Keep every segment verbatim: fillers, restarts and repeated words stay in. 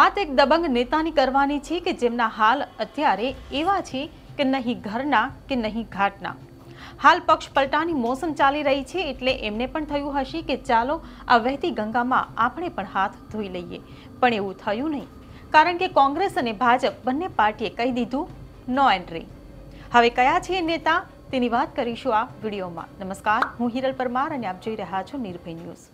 વાત એક દબંગ નેતાની કરવાની છે કે જેમના હાલ અત્યારે એવા છે કે નહીં ઘરના કે નહીં ઘાટના। હાલ પક્ષ પલટાની મોસમ ચાલી રહી છે એટલે એમને પણ થયું હશે કે ચાલો આ વહેતી ગંગામાં આપણે પણ હાથ ધોઈ લઈએ, પણ એવું થયું નહીં, કારણ કે કોંગ્રેસ અને ભાજપ બંને પાર્ટીએ કહી દીધું નો એન્ટ્રી। હવે કયા છે નેતા તેની વાત કરીશું આ વિડીયોમાં। નમસ્કાર, હું હિરલ પરમાર અને આપ જોઈ રહ્યા છો નિર્ભય ન્યૂઝ।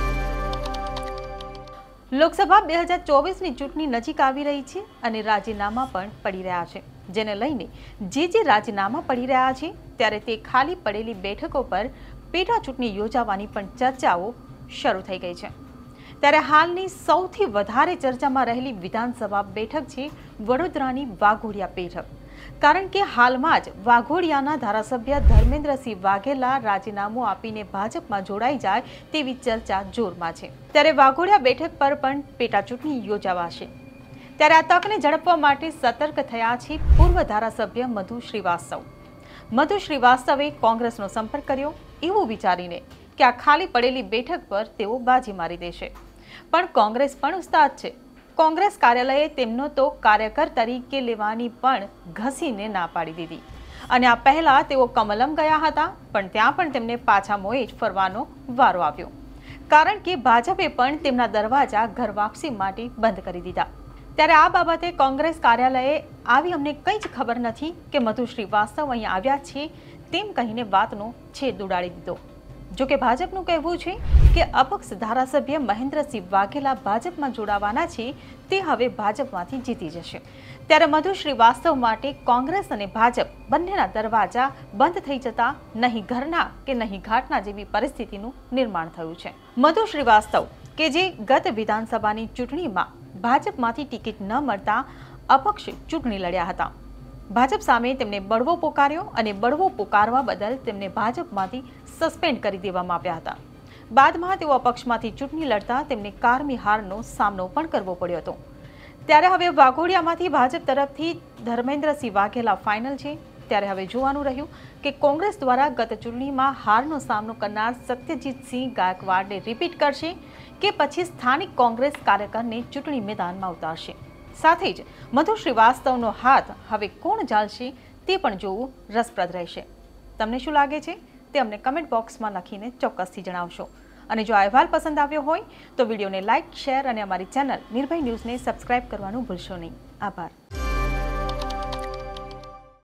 લોકસભા બે હજાર ચોવીસની ચૂંટણી નજીક આવી રહી છે અને રાજીનામા પણ પડી રહ્યા છે, જેને લઈને જે જે રાજીનામા પડી રહ્યા છે ત્યારે તે ખાલી પડેલી બેઠકો પર પેટા ચૂંટણી યોજાવાની પણ ચર્ચાઓ શરૂ થઈ ગઈ છે। ત્યારે હાલની સૌથી વધારે ચર્ચામાં રહેલી વિધાનસભા બેઠક છે વડોદરાની વાઘોડિયા બેઠક, કારણ કે હાલમાં જ વાઘોડિયાના ધારાસભ્ય ધર્મેન્દ્રસિંહ વાઘેલા રાજીનામું આપીને ભાજપમાં જોડાઈ જાય તેવી ચર્ચા જોરમાં છે। ત્યારે વાઘોડિયા બેઠક પર પણ પેટા ચૂંટણી યોજાવાશે। ત્યારે આ તકને ઝડપવા માટે સતર્ક થયા છે પૂર્વ ધારાસભ્ય મધુ શ્રીવાસ્તવ। મધુ શ્રીવાસ્તવે કોંગ્રેસનો સંપર્ક કર્યો એવું વિચારીને કે આ ખાલી પડેલી બેઠક પર તેઓ બાજી મારી દેશે, પણ કોંગ્રેસ પણ ઉસ્તાદ છે। કોંગ્રેસ કાર્યાલયે તેમનો તો કાર્યકર તરીકે લેવાની પણ ઘસીને ના પાડી દીધી અને આ પહેલા તેઓ કમલમ ગયા હતા, પણ ત્યાં પણ તેમને પાછા મોએ જ ફરવાનો વારો આવ્યો, કારણ કે ભાજપે પણ તેમના દરવાજા ઘર વાપસી માટે બંધ કરી દીધા। ત્યારે આ બાબતે કોંગ્રેસ કાર્યાલયે આવી અમને કંઈ જ ખબર નથી કે મધુ શ્રીવાસ્તવ અહીં આવ્યા છે તેમ કહીને વાતનો છેદ ઉડાડી દીધો। જો કે ભાજપનું કહેવું છે કે અપક્ષ ધારાસભ્ય મહેન્દ્રસિંહ વાઘેલા ભાજપમાં જોડાવાના છે, તે હવે ભાજપમાંથી જીતી જશે। ત્યારે મધુ શ્રીવાસ્તવ માટે કોંગ્રેસ અને ભાજપ બંનેના દરવાજા બંધ થઈ જતા નહીં ઘરના કે નહીં ઘાટના જેવી પરિસ્થિતિનું નિર્માણ થયું છે। મધુ શ્રીવાસ્તવ કે જે ગત વિધાનસભાની ચૂંટણીમાં ભાજપમાંથી ટિકિટ ન મળતા અપક્ષ ચૂંટણી લડ્યા હતા, ભાજપ સામે તેમને બળવો પોકાર્યો અને બળવો પોકારવા બદલ તેમને ભાજપમાંથી સસ્પેન્ડ કરી દેવામાં આવ્યા હતા। બાદમાં તેઓ અપક્ષમાંથી ચૂંટણી લડતા તેમને કારમી હારનો સામનો પણ કરવો પડ્યો હતો। ત્યારે હવે વાઘોડિયામાંથી ભાજપ તરફથી ધર્મેન્દ્રસિંહ વાઘેલા ફાઇનલ છે। ત્યારે હવે જોવાનું રહ્યું કે કોંગ્રેસ દ્વારા ગત ચૂંટણીમાં હારનો સામનો કરનાર સત્યજીતસિંહ ગાયકવાડને રિપીટ કરશે કે પછી સ્થાનિક કોંગ્રેસ કાર્યકરને ચૂંટણી મેદાનમાં ઉતારશે। સાથે જ મધુ શ્રીવાસ્તવનો હાથ હવે કોણ ઝાલશે તે પણ જોવું રસપ્રદ રહેશે। તમને શું લાગે છે તે અમને કમેન્ટ બોક્સમાં લખીને ચોક્કસથી જણાવશો, અને જો આ અહેવાલ પસંદ આવ્યો હોય તો વિડીયોને લાઇક, શેર અને અમારી ચેનલ નિર્ભય ન્યૂઝને સબસ્ક્રાઇબ કરવાનું ભૂલશો નહીં। આભાર।